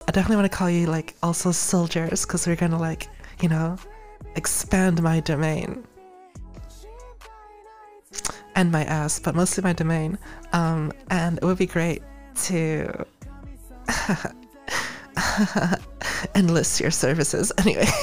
I definitely want to call you like also soldiers, because we're gonna like, you know, expand my domain. And my ass, but mostly my domain. And it would be great to enlist your services. Anyway.